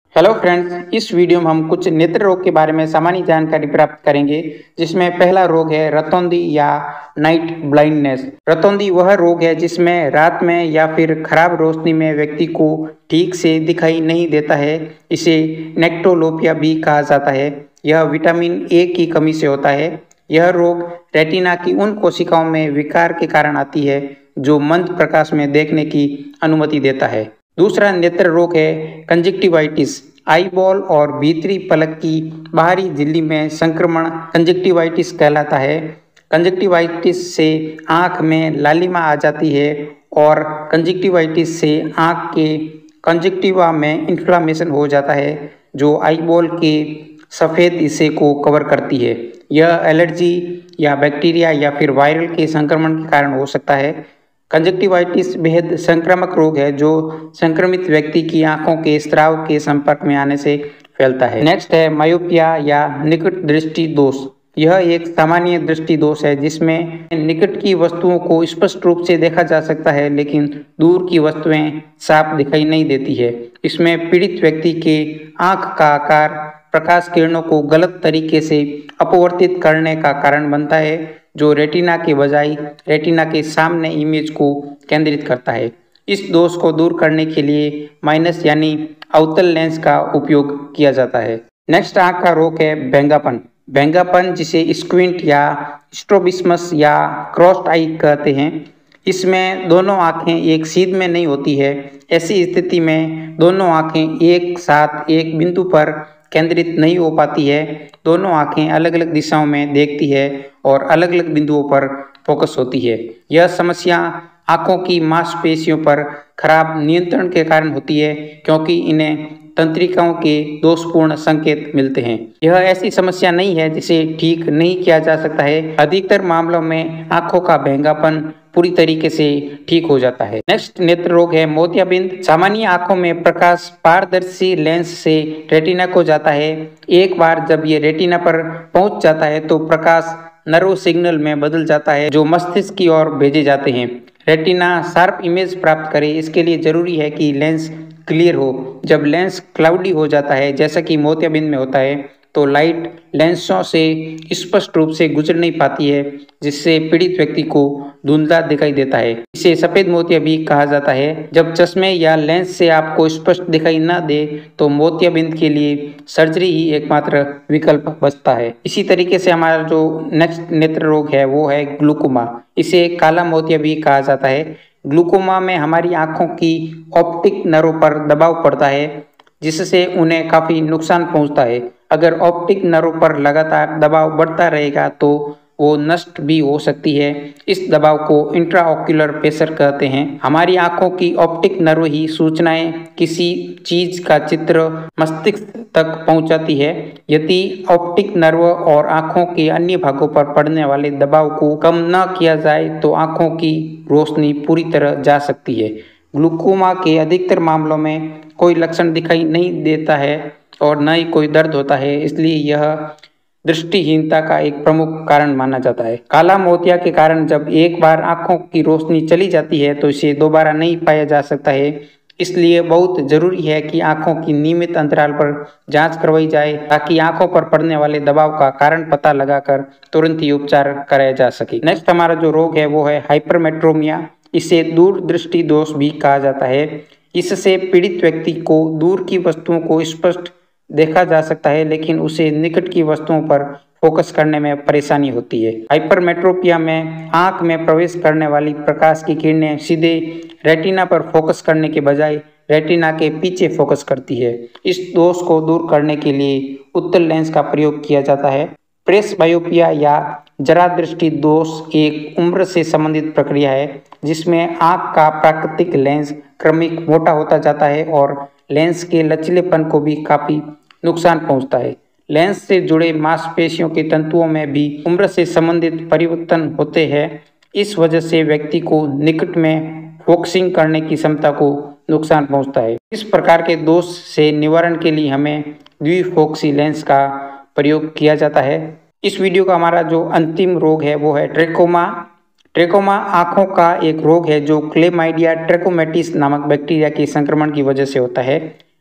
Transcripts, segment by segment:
Hello friends, इस video में हम कुछ नेत्र रोग के बारे में सामान्य जानकारी प्राप्त करेंगे, जिसमें पहला रोग है रतौंधी या नाइट ब्लाइंडनेस। रतौंधी वह रोग है जिसमें रात में या फिर खराब रोशनी में व्यक्ति को ठीक से दिखाई नहीं देता है। इसे नेक्टोलोपिया भी कहा जाता है। यह विटामिन ए की कमी से होता है। यह रोग रेटिना की उन कोशिकाओं में विकार के कारण आती है जो मंद प्रकाश में देखने की अनुमति देता है। दूसरा नेत्र रोग है कंजक्टिवाइटिस। आई बॉल और भीतरी पलक की बाहरी झिल्ली में संक्रमण कंजक्टिवाइटिस कहलाता है। कंजक्टिवाइटिस से आंख में लालिमा आ जाती है और कंजक्टिवाइटिस से आंख के कंजक्टिवा में इन्फ्लामेशन हो जाता है जो आई बॉल के सफ़ेद हिस्से को कवर करती है। यह एलर्जी या बैक्टीरिया या फिर वायरल के संक्रमण के कारण हो सकता है। कंजक्टिवाइटिस बेहद संक्रामक रोग है जो संक्रमित व्यक्ति की आंखों के स्राव के संपर्क में आने से फैलता है। नेक्स्ट है मायोपिया या निकट दृष्टि दोष। यह एक सामान्य दृष्टि दोष है जिसमें निकट की वस्तुओं को स्पष्ट रूप से देखा जा सकता है, लेकिन दूर की वस्तुएं साफ दिखाई नहीं देती है। इसमें पीड़ित व्यक्ति के आंख का आकार प्रकाश किरणों को गलत तरीके से अपवर्तित करने का कारण बनता है, जो रेटिना के बजाय रेटिना के सामने इमेज को केंद्रित करता है। इस दोष को दूर करने के लिए माइनस यानी अवतल लेंस का उपयोग किया जाता है। नेक्स्ट आंख का रोग है बैंगापन। बैंगापन जिसे स्क्विंट या स्ट्रोबिस्मस या क्रॉस्ड आई कहते हैं, इसमें दोनों आंखें एक सीध में नहीं होती है। ऐसी स्थिति में दोनों आंखें एक साथ एक बिंदु पर केंद्रित नहीं हो पाती है। दोनों आंखें अलग अलग दिशाओं में देखती है और अलग अलग बिंदुओं पर फोकस होती है। यह समस्या आंखों की मांसपेशियों पर खराब नियंत्रण के कारण होती है, क्योंकि इन्हें तंत्रिकाओं के दोषपूर्ण संकेत मिलते हैं। यह ऐसी समस्या नहीं है जिसे ठीक नहीं किया जा सकता है। अधिकतर मामलों में आंखों का बैंगापन पूरी तरीके से ठीक हो जाता है। नेक्स्ट नेत्र रोग है मोतियाबिंद। सामान्य आंखों में प्रकाश पारदर्शी लेंस से रेटिना को जाता है। एक बार जब ये रेटिना पर पहुंच जाता है तो प्रकाश नर्व सिग्नल में बदल जाता है जो मस्तिष्क की ओर भेजे जाते हैं। रेटिना शार्प इमेज प्राप्त करे, इसके लिए जरूरी है कि लेंस क्लियर हो। जब लेंस क्लाउडी हो जाता है, जैसा कि मोतियाबिंद में होता है, तो लाइट लेंसों से स्पष्ट रूप से गुजर नहीं पाती है, जिससे पीड़ित व्यक्ति को धुंधला दिखाई देता है। इसे सफेद मोतिया भी कहा जाता है। जब चश्मे या लेंस से आपको स्पष्ट दिखाई न दे तो मोतियाबिंद के लिए सर्जरी ही एकमात्र विकल्प बचता है। इसी तरीके से हमारा जो नेक्स्ट नेत्र रोग है वो है ग्लूकोमा। इसे काला मोतिया भी कहा जाता है। ग्लूकोमा में हमारी आंखों की ऑप्टिक नर्व पर दबाव पड़ता है, जिससे उन्हें काफी नुकसान पहुंचता है। अगर ऑप्टिक नर्व पर लगातार दबाव बढ़ता रहेगा तो वो नष्ट भी हो सकती है। इस दबाव को इंट्राऑक्यूलर प्रेशर कहते हैं। हमारी आंखों की ऑप्टिक नर्व ही सूचनाएं किसी चीज का चित्र मस्तिष्क तक पहुंचाती है। यदि ऑप्टिक नर्व और आंखों के अन्य भागों पर पड़ने वाले दबाव को कम न किया जाए तो आंखों की रोशनी पूरी तरह जा सकती है। ग्लूकोमा के अधिकतर मामलों में कोई लक्षण दिखाई नहीं देता है और न ही कोई दर्द होता है, इसलिए यह दृष्टिहीनता का एक प्रमुख कारण माना जाता है। काला मोतिया के कारण जब एक बार आंखों की रोशनी चली जाती है तो इसे दोबारा नहीं पाया जा सकता है। इसलिए बहुत जरूरी है कि आंखों की नियमित अंतराल पर जांच करवाई जाए, ताकि आंखों पर पड़ने वाले दबाव का कारण पता लगाकर तुरंत ही उपचार कराया जा सके। नेक्स्ट हमारा जो रोग है वो है हाइपरमेट्रोमिया। इसे दूरदृष्टि दोष भी कहा जाता है। इससे पीड़ित व्यक्ति को दूर की वस्तुओं को स्पष्ट देखा जा सकता है, लेकिन उसे निकट की वस्तुओं पर फोकस करने में परेशानी होती है। हाइपरमेट्रोपिया में आंख में प्रवेश करने वाली प्रकाश की किरणें सीधे रेटिना पर फोकस करने के बजाय रेटिना के पीछे फोकस करती है। इस दोष को दूर करने के लिए उत्तल लेंस का प्रयोग किया जाता है। प्रेसबायोपिया या जरा दृष्टि दोष एक उम्र से संबंधित प्रक्रिया है, जिसमें आंख का प्राकृतिक लेंस क्रमिक मोटा होता जाता है और लेंस के लचीलेपन को भी काफी नुकसान पहुंचता है। लेंस से जुड़े मांसपेशियों के तंतुओं में भी उम्र से संबंधित परिवर्तन होते हैं। इस वजह से व्यक्ति को निकट में फोकसिंग करने की क्षमता को नुकसान पहुंचता है। इस प्रकार के दोष से निवारण के लिए हमें द्विफोक्सी लेंस का प्रयोग किया जाता है। इस वीडियो का हमारा जो अंतिम रोग है वो है ट्रेकोमा। ट्रेकोमा आंखों का एक रोग है जो क्लेमाइडिया ट्रेकोमेटिस नामक बैक्टीरिया के संक्रमण की वजह से होता है।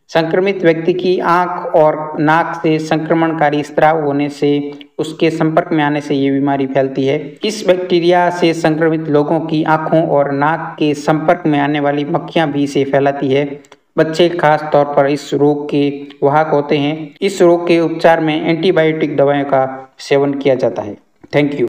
संक्रमित व्यक्ति की आंख और नाक से संक्रमणकारी स्राव होने से, उसके संपर्क में आने से ये बीमारी फैलती है। इस बैक्टीरिया से संक्रमित लोगों की आंखों और नाक के संपर्क में आने वाली मक्खियां भी इसे फैलाती है। बच्चे खास तौर पर इस रोग के वाहक होते हैं। इस रोग के उपचार में एंटीबायोटिक दवाओं का सेवन किया जाता है। Thank you.